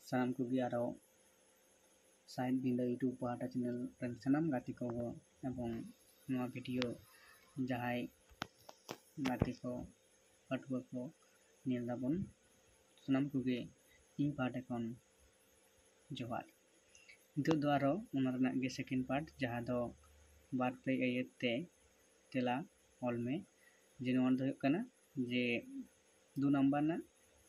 सानाम कोगी आरो साइड बिंदा यूट्यूब पाटा channel run सानाम गाती को एवं नवा वीडियो जहाय गाती को पाटुआ को नेल दाबन सानाम कोगी इन पाटे कौन जोहार नितो दो आरो उना रना गे सेकेंड पार्ट जहां दो बार पे एयते तेला ऑल में जे नोन दो कना जे 2 नंबर ना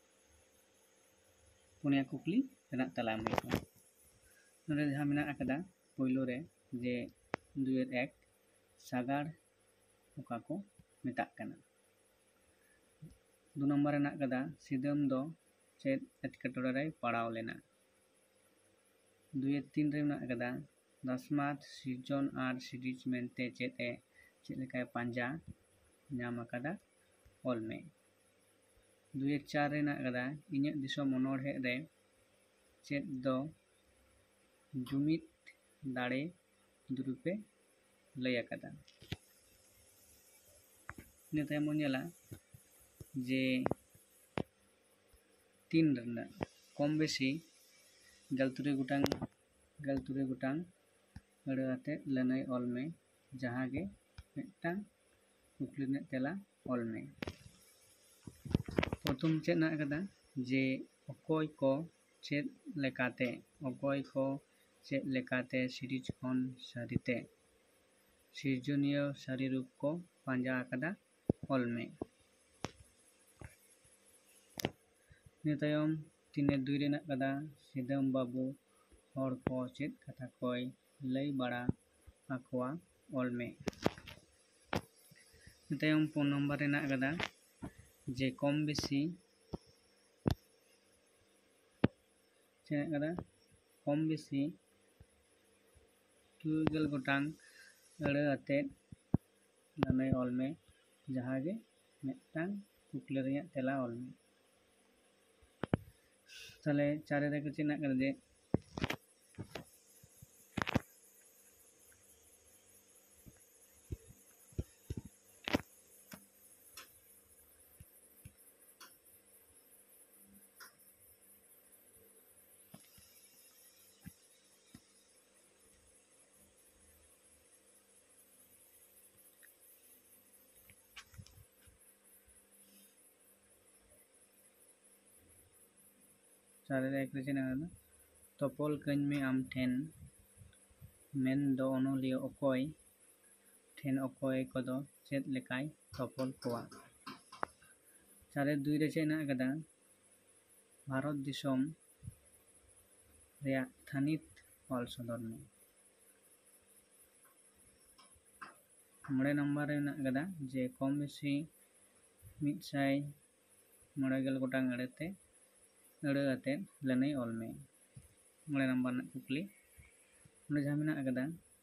पुनिया कुकली रना तला में नोरे जहां मेना आकदा पहिलो रे जे 2 सागार ओका को मेताक कना 2 नंबर रना कदा सिदम दो चेत एटकेटोरे रे पड़ाव लेना 2-3 रे मेना कदा दसमात सीजन आर सीरीज मेनते चेत लेकाय पांजा नाम कदा ऑल में 2-4 रे ना कदा इन्या दिसो मनोड़े रे चेत दो जुमित दाड़े दुरुपे लय कदा नेता मोनेला जे 3 रना कम बेसी गलतुरे गुटांग अड़ाते लनय ऑल में जहां गे मिट्टां कुकली ने तेला ऑल में प्रथम चेत ना कदा जे अकोय को चेत लेकाते सीरीज खन सारिते सिर्जनीय सारी रूप को पांजा कदा ऑल में नितायम 3-2 रे ना कदा सिदम बाबू और को चेत कथा कोई लय बड़ा आखवा ऑल में नितायम 4 नंबर रे ना कदा जे कम बेसी चेत कदा कम बेसी 2 गोटांग अड़े आते लनय ऑल में जहां गे मिट्टांग कुकली रेया तेला ऑल में ताले चारे रे के चेना कर दे चारे रे के चेना कर तोपल कन में आम ठेन मेन दो ओनोलियो अकोय ठेन अकोय कदो चेत लेकाय तोपल कोआ चारे 2 रे चेना कदा भारत दिसोम रेया थानित ऑल सदर में 9 नंबर रे ना कदा जे कम बेसी 190 गोटांग अड़ाते लनय ऑल में 9 नंबर ना कुकली उन्हें जहां मेना कदा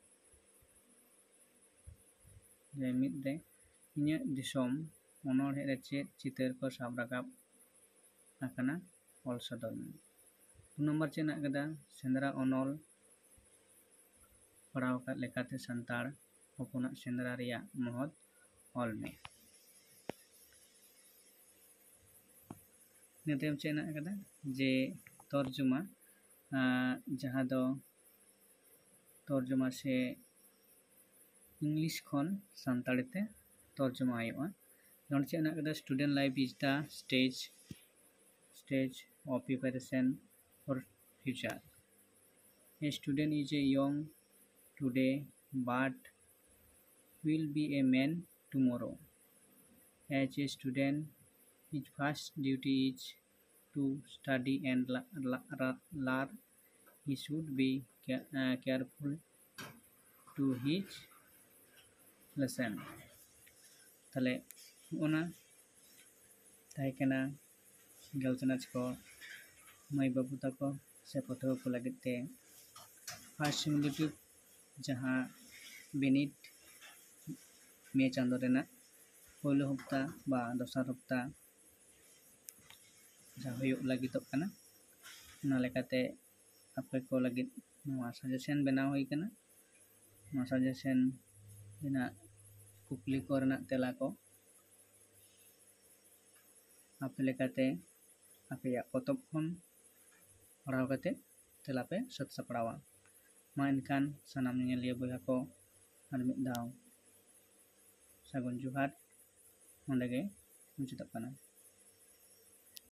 जे मिद रे इन्या दिसोम ओनोड़े रे चेत चितर को साब राकाब आकना ऑल सदर में 2 नंबर चेना कदा सेंद्रा ओनोल पढ़ाव का लेकाते संताड़ हपना सेंद्रा रिया महत ऑल में नेतेम चेना कदा जे तर्जुमा जहां दो तर्जुमा से इंग्लिश खन संताड़ी ते तर्जुमा आयोआ नोन चेना कदा student life is the stage of preparation for future. A student is a young today but will be a man tomorrow. As a student, his first duty is to study and learn. He should be careful to his lesson. तले उना ताइकना गलचनाच को माई बाबू तको से पथो को लगते first सिमुलेटिव जहां बिनिट मे चांदो रेना पहले हफ्ता बा दोसर हफ्ता जहां हुयो लगी तो कना ना लेकाते आपे को लगी नवा सजेशन बनाव होई कना नवा सजेशन बिना कुकली को रेना तेला को आपे लेकाते आपे या पतब खन पढ़ाव कते तेला पे सत सापड़ावा। मा एनखान सानाम ñeñelइया बयहा को आर मिद दाव सागुन जुहार नोंडे गे मुचादोग काना।